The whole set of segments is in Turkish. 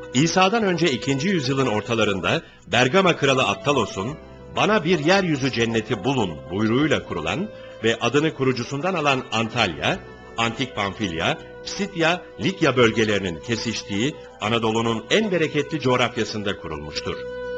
İsa'dan önce 2. yüzyılın ortalarında Bergama kralı Attalos'un "Bana bir yeryüzü cenneti bulun" buyruğuyla kurulan ve adını kurucusundan alan Antalya, Antik Pamfilya, Psidya, Likya bölgelerinin kesiştiği Anadolu'nun en bereketli coğrafyasında kurulmuştur.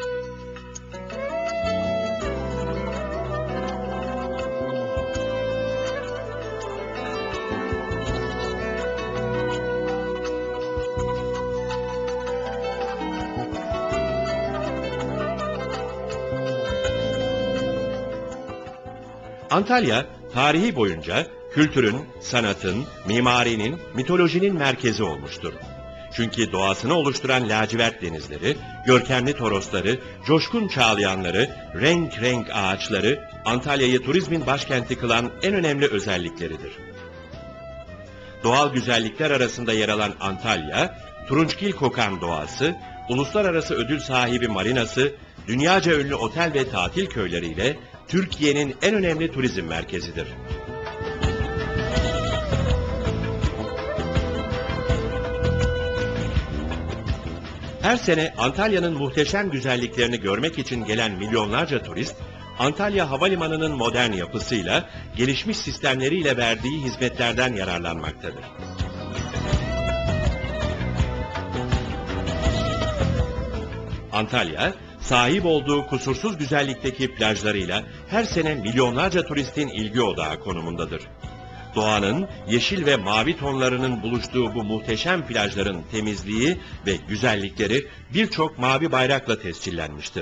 Antalya, tarihi boyunca kültürün, sanatın, mimarinin, mitolojinin merkezi olmuştur. Çünkü doğasını oluşturan lacivert denizleri, görkemli torosları, coşkun çağlayanları, renk renk ağaçları, Antalya'yı turizmin başkenti kılan en önemli özellikleridir. Doğal güzellikler arasında yer alan Antalya, turunçgil kokan doğası, uluslararası ödül sahibi marinası, dünyaca ünlü otel ve tatil köyleriyle Türkiye'nin en önemli turizm merkezidir. Her sene Antalya'nın muhteşem güzelliklerini görmek için gelen milyonlarca turist, Antalya Havalimanı'nın modern yapısıyla, gelişmiş sistemleriyle verdiği hizmetlerden yararlanmaktadır. Antalya, sahip olduğu kusursuz güzellikteki plajlarıyla her sene milyonlarca turistin ilgi odağı konumundadır. Doğanın yeşil ve mavi tonlarının buluştuğu bu muhteşem plajların temizliği ve güzellikleri birçok mavi bayrakla tescillenmiştir.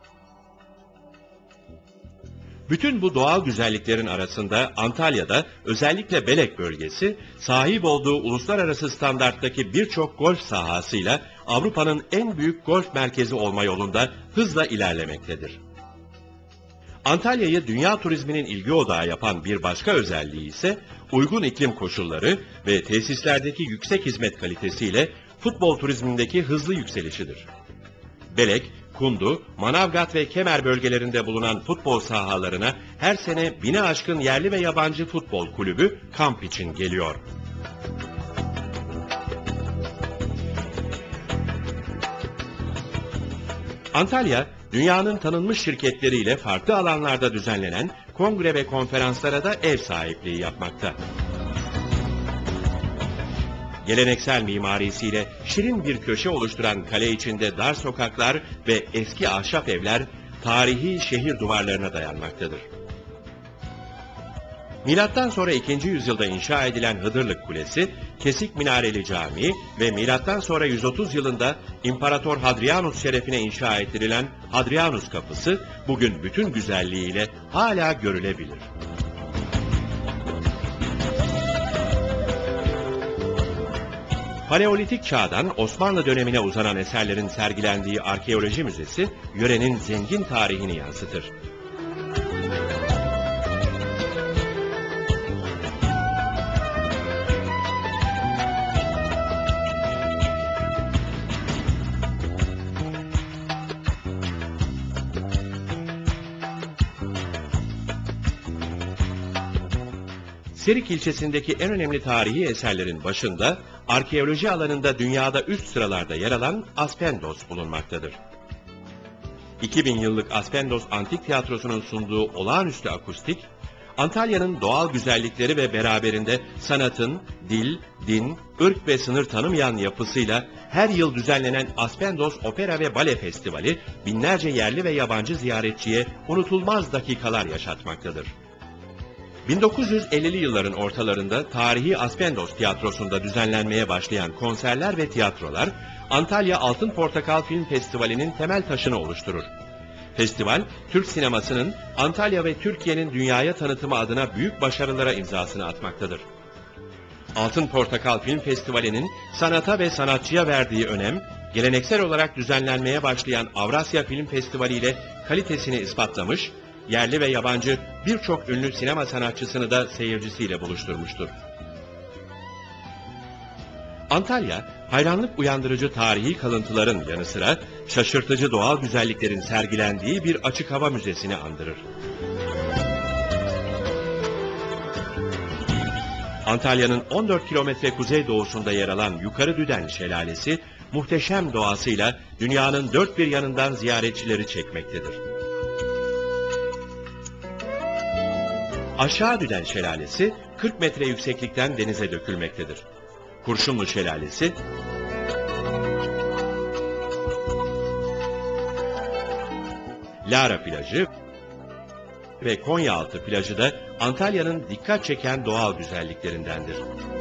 Bütün bu doğal güzelliklerin arasında Antalya'da özellikle Belek bölgesi sahip olduğu uluslararası standarttaki birçok golf sahasıyla Avrupa'nın en büyük golf merkezi olma yolunda hızla ilerlemektedir. Antalya'yı dünya turizminin ilgi odağı yapan bir başka özelliği ise uygun iklim koşulları ve tesislerdeki yüksek hizmet kalitesiyle futbol turizmindeki hızlı yükselişidir. Belek, Kundu, Manavgat ve Kemer bölgelerinde bulunan futbol sahalarına her sene 1000'e aşkın yerli ve yabancı futbol kulübü kamp için geliyor. Antalya, dünyanın tanınmış şirketleriyle farklı alanlarda düzenlenen kongre ve konferanslara da ev sahipliği yapmakta. Geleneksel mimarisiyle şirin bir köşe oluşturan kale içinde dar sokaklar ve eski ahşap evler tarihi şehir duvarlarına dayanmaktadır. Milattan sonra 2. yüzyılda inşa edilen Hıdırlık Kulesi, kesik minareli cami ve milattan sonra 130 yılında İmparator Hadrianus şerefine inşa ettirilen Hadrianus Kapısı bugün bütün güzelliğiyle hala görülebilir. Paleolitik çağdan Osmanlı dönemine uzanan eserlerin sergilendiği arkeoloji müzesi, yörenin zengin tarihini yansıtır. Serik ilçesindeki en önemli tarihi eserlerin başında, arkeoloji alanında dünyada üst sıralarda yer alan Aspendos bulunmaktadır. 2000 yıllık Aspendos Antik Tiyatrosu'nun sunduğu olağanüstü akustik, Antalya'nın doğal güzellikleri ve beraberinde sanatın, dil, din, ırk ve sınır tanımayan yapısıyla her yıl düzenlenen Aspendos Opera ve Bale Festivali, binlerce yerli ve yabancı ziyaretçiye unutulmaz dakikalar yaşatmaktadır. 1950'li yılların ortalarında tarihi Aspendos Tiyatrosu'nda düzenlenmeye başlayan konserler ve tiyatrolar, Antalya Altın Portakal Film Festivali'nin temel taşını oluşturur. Festival, Türk sinemasının Antalya ve Türkiye'nin dünyaya tanıtımı adına büyük başarılara imzasını atmaktadır. Altın Portakal Film Festivali'nin sanata ve sanatçıya verdiği önem, geleneksel olarak düzenlenmeye başlayan Avrasya Film Festivali ile kalitesini ispatlamış, yerli ve yabancı birçok ünlü sinema sanatçısını da seyircisiyle buluşturmuştur. Antalya, hayranlık uyandırıcı tarihi kalıntıların yanı sıra şaşırtıcı doğal güzelliklerin sergilendiği bir açık hava müzesini andırır. Antalya'nın 14 kilometre kuzeydoğusunda yer alan Yukarı Düden Şelalesi, muhteşem doğasıyla dünyanın dört bir yanından ziyaretçileri çekmektedir. Aşağıdüden Şelalesi 40 metre yükseklikten denize dökülmektedir. Kurşunlu Şelalesi, Lara Plajı ve Konyaaltı Plajı da Antalya'nın dikkat çeken doğal güzelliklerindendir.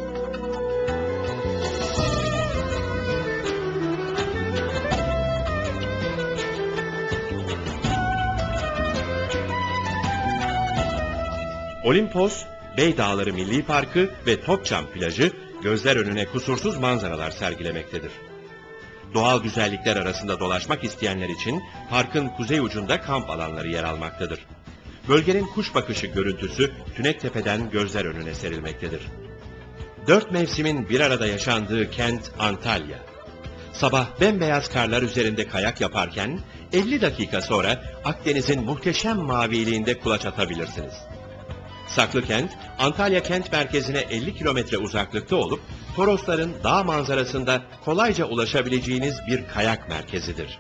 Olimpos, Bey Dağları Milli Parkı ve Topçam Plajı gözler önüne kusursuz manzaralar sergilemektedir. Doğal güzellikler arasında dolaşmak isteyenler için parkın kuzey ucunda kamp alanları yer almaktadır. Bölgenin kuş bakışı görüntüsü Tünektepe'den gözler önüne serilmektedir. Dört mevsimin bir arada yaşandığı kent Antalya. Sabah bembeyaz karlar üzerinde kayak yaparken 50 dakika sonra Akdeniz'in muhteşem maviliğinde kulaç atabilirsiniz. Saklıkent, Antalya kent merkezine 50 kilometre uzaklıkta olup Torosların dağ manzarasında kolayca ulaşabileceğiniz bir kayak merkezidir.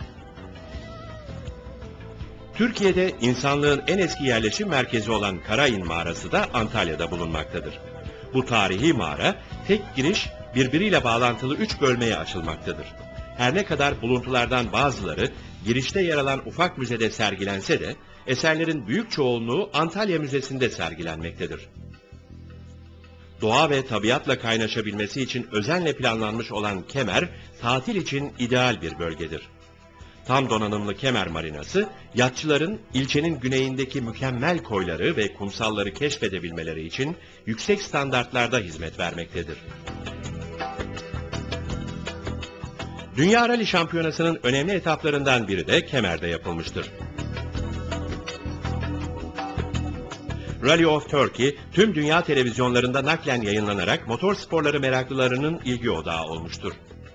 Türkiye'de insanlığın en eski yerleşim merkezi olan Karayın Mağarası da Antalya'da bulunmaktadır. Bu tarihi mağara tek giriş birbiriyle bağlantılı 3 bölmeye açılmaktadır. Her ne kadar buluntulardan bazıları girişte yer alan ufak müzede sergilense de eserlerin büyük çoğunluğu Antalya Müzesi'nde sergilenmektedir. Doğa ve tabiatla kaynaşabilmesi için özenle planlanmış olan Kemer, tatil için ideal bir bölgedir. Tam donanımlı Kemer Marinası, yatçıların ilçenin güneyindeki mükemmel koyları ve kumsalları keşfedebilmeleri için yüksek standartlarda hizmet vermektedir. Dünya Rally Şampiyonası'nın önemli etaplarından biri de Kemer'de yapılmıştır. Rally of Turkey, tüm dünya televizyonlarında naklen yayınlanarak motor sporları meraklılarının ilgi odağı olmuştur.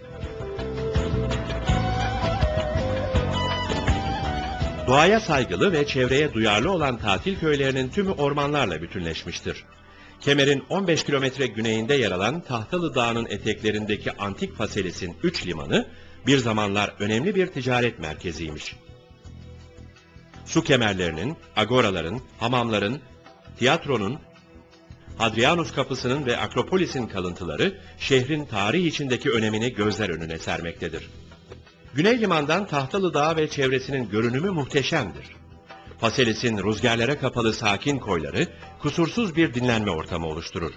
Doğaya saygılı ve çevreye duyarlı olan tatil köylerinin tümü ormanlarla bütünleşmiştir. Kemer'in 15 kilometre güneyinde yer alan Tahtalı Dağı'nın eteklerindeki antik Faselis'in 3 limanı, bir zamanlar önemli bir ticaret merkeziymiş. Su kemerlerinin, agoraların, hamamların, tiyatronun, Hadrianus Kapısı'nın ve Akropolis'in kalıntıları şehrin tarih içindeki önemini gözler önüne sermektedir. Güney limandan Tahtalı Dağı ve çevresinin görünümü muhteşemdir. Faselis'in rüzgarlara kapalı sakin koyları kusursuz bir dinlenme ortamı oluşturur.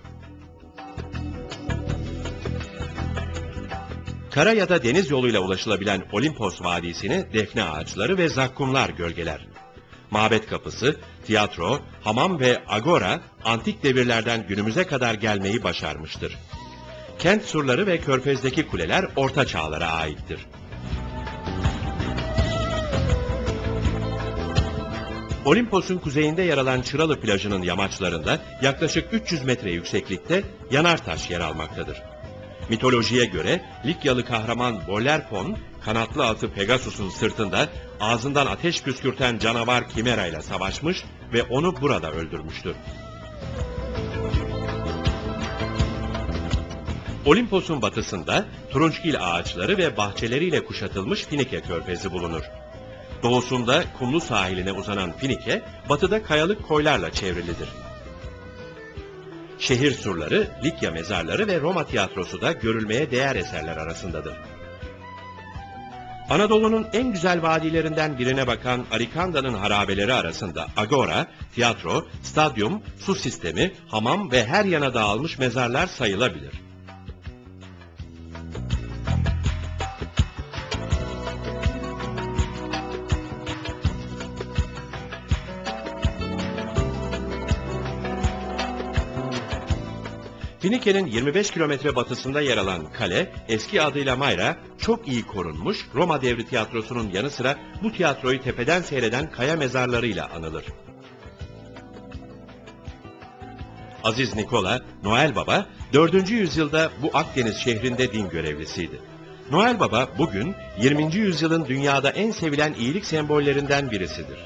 Kara ya da deniz yoluyla ulaşılabilen Olimpos Vadisi'ni defne ağaçları ve zakkumlar gölgeler. Mabet Kapısı, tiyatro, hamam ve agora antik devirlerden günümüze kadar gelmeyi başarmıştır. Kent surları ve körfezdeki kuleler orta çağlara aittir. Olimpos'un kuzeyinde yer alan Çıralı plajının yamaçlarında yaklaşık 300 metre yükseklikte Yanartaş yer almaktadır. Mitolojiye göre Likyalı kahraman Bollerpon, kanatlı atı Pegasus'un sırtında ağzından ateş püskürten canavar Kimera ile savaşmış ve onu burada öldürmüştür. Olimpos'un batısında turunçgil ağaçları ve bahçeleriyle kuşatılmış Finike körfezi bulunur. Doğusunda kumlu sahiline uzanan Finike, batıda kayalık koylarla çevrilidir. Şehir surları, Likya mezarları ve Roma tiyatrosu da görülmeye değer eserler arasındadır. Anadolu'nun en güzel vadilerinden birine bakan Arikanda'nın harabeleri arasında agora, tiyatro, stadyum, su sistemi, hamam ve her yana dağılmış mezarlar sayılabilir. Finike'nin 25 kilometre batısında yer alan kale, eski adıyla Mayra, çok iyi korunmuş Roma devri tiyatrosunun yanı sıra bu tiyatroyu tepeden seyreden kaya mezarlarıyla anılır. Aziz Nikola, Noel Baba, 4. yüzyılda bu Akdeniz şehrinde din görevlisiydi. Noel Baba bugün 20. yüzyılın dünyada en sevilen iyilik sembollerinden birisidir.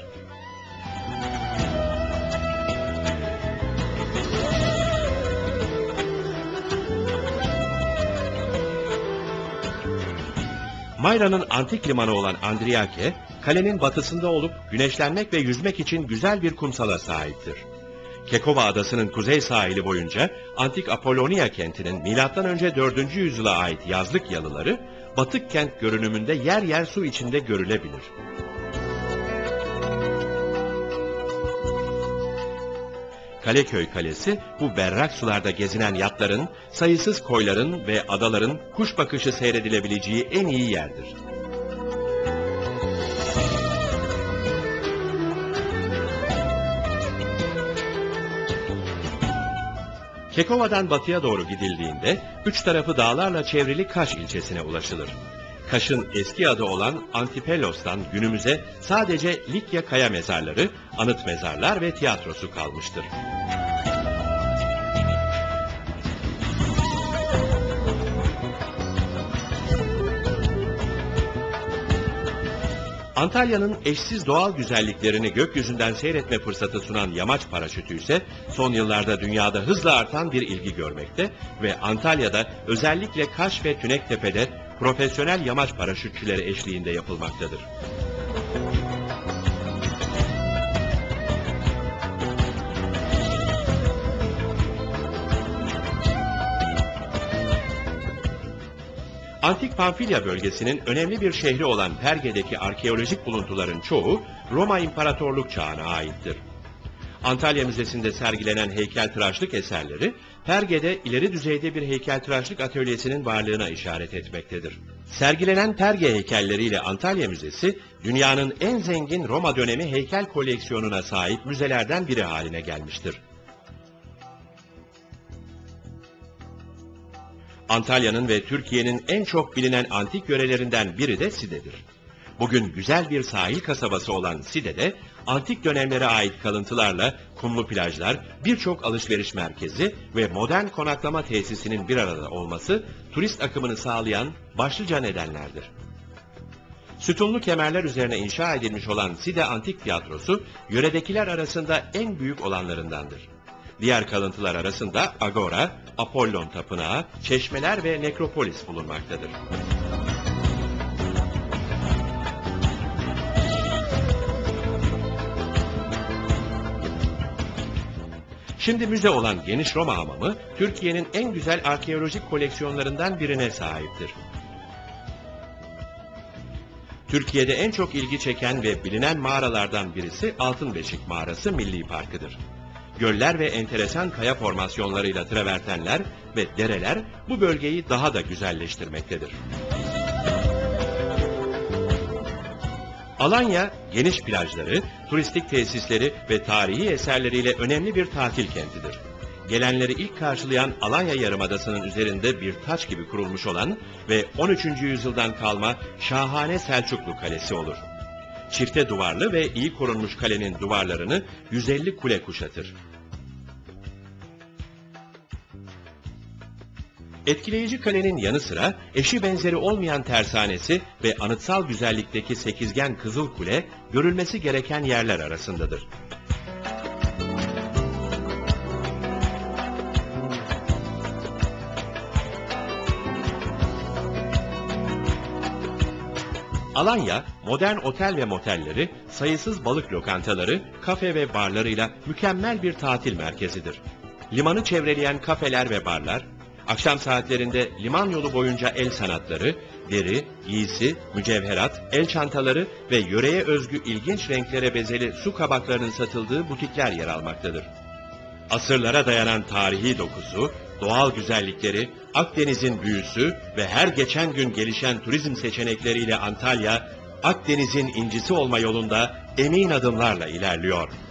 Mayra'nın antik limanı olan Andriake, kalenin batısında olup güneşlenmek ve yüzmek için güzel bir kumsala sahiptir. Kekova Adası'nın kuzey sahili boyunca antik Apollonia kentinin M.Ö. 4. yüzyıla ait yazlık yalıları, batık kent görünümünde yer yer su içinde görülebilir. Kaleköy Kalesi, bu berrak sularda gezinen yatların, sayısız koyların ve adaların kuş bakışı seyredilebileceği en iyi yerdir. Kekova'dan batıya doğru gidildiğinde, üç tarafı dağlarla çevrili Kaş ilçesine ulaşılır. Kaş'ın eski adı olan Antipelos'tan günümüze sadece Likya kaya mezarları, anıt mezarlar ve tiyatrosu kalmıştır. Antalya'nın eşsiz doğal güzelliklerini gökyüzünden seyretme fırsatı sunan yamaç paraşütü ise son yıllarda dünyada hızla artan bir ilgi görmekte ve Antalya'da özellikle Kaş ve Tünektepe'de profesyonel yamaç paraşütçüleri eşliğinde yapılmaktadır. Antik Pamfilya bölgesinin önemli bir şehri olan Perge'deki arkeolojik buluntuların çoğu Roma İmparatorluk çağına aittir. Antalya Müzesi'nde sergilenen heykeltıraşlık eserleri, Perge'de ileri düzeyde bir heykeltıraşlık atölyesinin varlığına işaret etmektedir. Sergilenen Perge heykelleriyle Antalya Müzesi, dünyanın en zengin Roma dönemi heykel koleksiyonuna sahip müzelerden biri haline gelmiştir. Antalya'nın ve Türkiye'nin en çok bilinen antik yörelerinden biri de Side'dir. Bugün güzel bir sahil kasabası olan Side'de, antik dönemlere ait kalıntılarla kumlu plajlar, birçok alışveriş merkezi ve modern konaklama tesisinin bir arada olması, turist akımını sağlayan başlıca nedenlerdir. Sütunlu kemerler üzerine inşa edilmiş olan Side Antik Tiyatrosu, yöredekiler arasında en büyük olanlarındandır. Diğer kalıntılar arasında Agora, Apollon Tapınağı, çeşmeler ve nekropolis bulunmaktadır. Şimdi müze olan Geniş Roma Hamamı, Türkiye'nin en güzel arkeolojik koleksiyonlarından birine sahiptir. Türkiye'de en çok ilgi çeken ve bilinen mağaralardan birisi Altınbeşik Mağarası Milli Parkı'dır. Göller ve enteresan kaya formasyonlarıyla travertenler ve dereler bu bölgeyi daha da güzelleştirmektedir. Alanya, geniş plajları, turistik tesisleri ve tarihi eserleriyle önemli bir tatil kentidir. Gelenleri ilk karşılayan Alanya Yarımadası'nın üzerinde bir taç gibi kurulmuş olan ve 13. yüzyıldan kalma şahane Selçuklu Kalesi olur. Çifte duvarlı ve iyi korunmuş kalenin duvarlarını 150 kule kuşatır. Etkileyici kalenin yanı sıra eşi benzeri olmayan tersanesi ve anıtsal güzellikteki sekizgen Kızıl Kule görülmesi gereken yerler arasındadır. Alanya, modern otel ve motelleri, sayısız balık lokantaları, kafe ve barlarıyla mükemmel bir tatil merkezidir. Limanı çevreleyen kafeler ve barlar, akşam saatlerinde liman yolu boyunca el sanatları, deri, giysi, mücevherat, el çantaları ve yöreye özgü ilginç renklere bezeli su kabaklarının satıldığı butikler yer almaktadır. Asırlara dayanan tarihi dokusu, doğal güzellikleri, Akdeniz'in büyüsü ve her geçen gün gelişen turizm seçenekleriyle Antalya, Akdeniz'in incisi olma yolunda emin adımlarla ilerliyor.